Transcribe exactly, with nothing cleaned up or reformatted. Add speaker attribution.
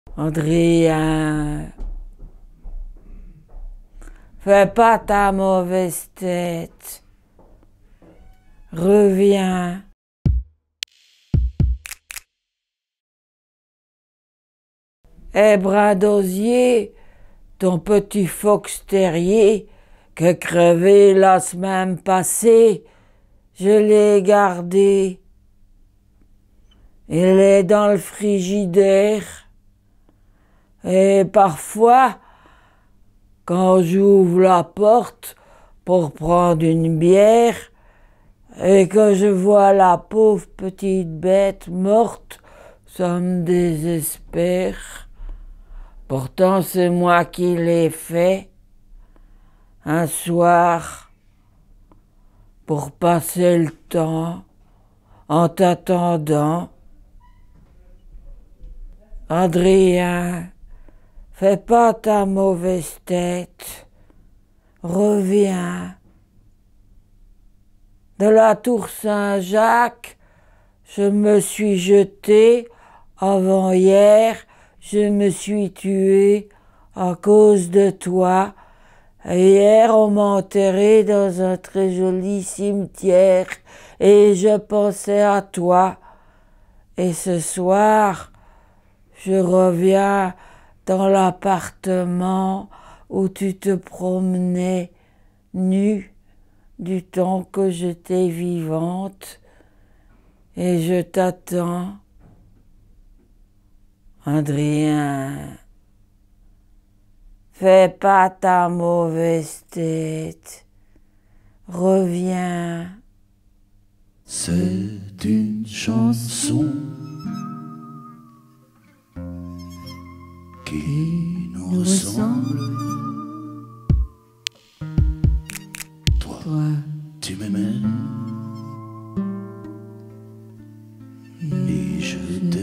Speaker 1: Adrien, fais pas ta mauvaise tête. Reviens. Eh, brin d'osier, ton petit fox terrier que crevé la semaine passée, je l'ai gardé. Il est dans le frigidaire. Et parfois, quand j'ouvre la porte pour prendre une bière et que je vois la pauvre petite bête morte, ça me désespère. Pourtant, c'est moi qui l'ai fait un soir pour passer le temps en t'attendant. Adrien, fais pas ta mauvaise tête. Reviens. De la tour Saint-Jacques, je me suis jeté. Avant-hier, je me suis tué à cause de toi. Hier, on m'a enterré dans un très joli cimetière et je pensais à toi. Et ce soir, je reviens dans l'appartement où tu te promenais nue du temps que j'étais vivante et je t'attends. Adrien, fais pas ta mauvaise tête. Reviens.
Speaker 2: C'est une chanson qui nous ressemble. Toi,
Speaker 1: Toi,
Speaker 2: tu m'aimais et je t'aime.